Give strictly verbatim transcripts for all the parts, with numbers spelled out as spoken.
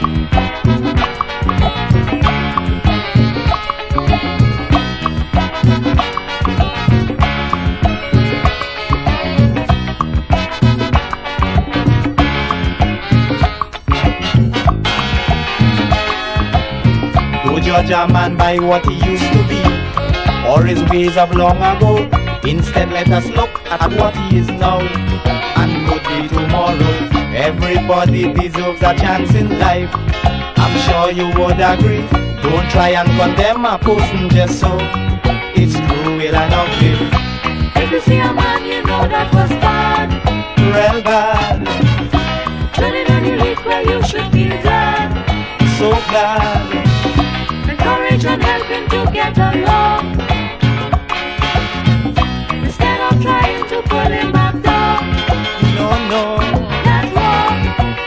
Judge a man by what he used to be, or his ways of long ago. Instead, let us look at what he is now, and could be tomorrow. Everybody deserves a chance in life, I'm sure you would agree. Don't try and condemn a person just so. It's cruel and ugly. If you see a man you know that was bad, real bad, turn it on your leaf where you should feel glad. So glad. Encourage and help him to get along, instead of trying to pull him back down. No, no, that's wrong.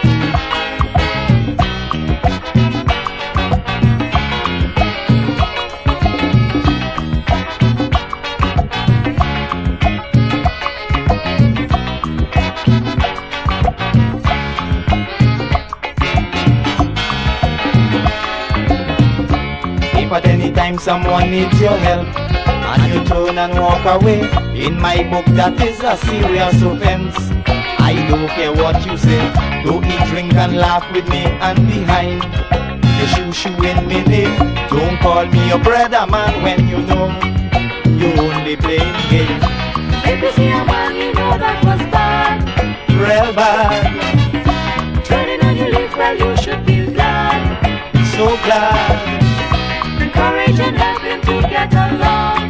If at any time someone needs your help and you turn and walk away, in my book that is a serious offense. I don't care what you say. Don't eat, drink and laugh with me, and behind the shoo shoo in me name. Don't call me your brother man when you know you only playing game. If you see a man you know that was bad, real bad, turn it on your leaf where you should feel glad. So glad. Encourage and help him to get along,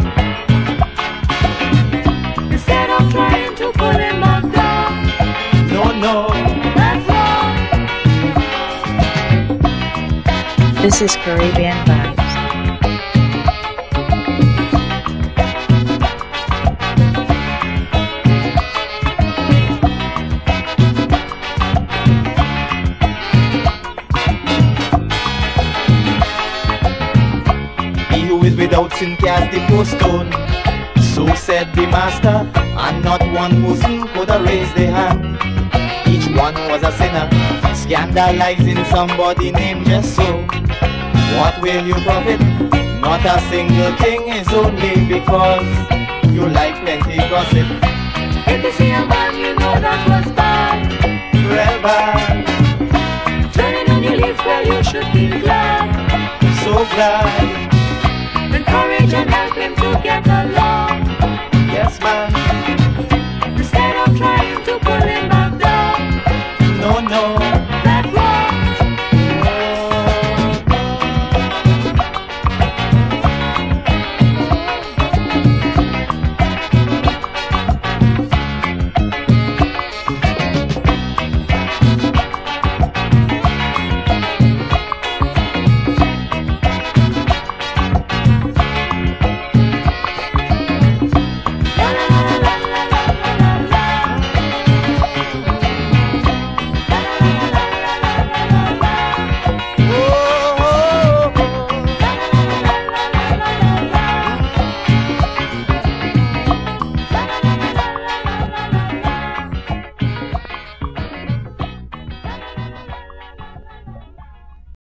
instead of trying to pull him back down. No, no, that's wrong. This is Caribbean Vibes. Without sin cast the first stone, so said the master, and not one person could have raised their hand. Each one was a sinner, scandalizing somebody named just so. What will you profit? Not a single thing, is only because you like plenty gossip. If you see a man you know that was bad, real bad, turn it on your leaf where you should feel glad. So glad. Encourage and help him to get along.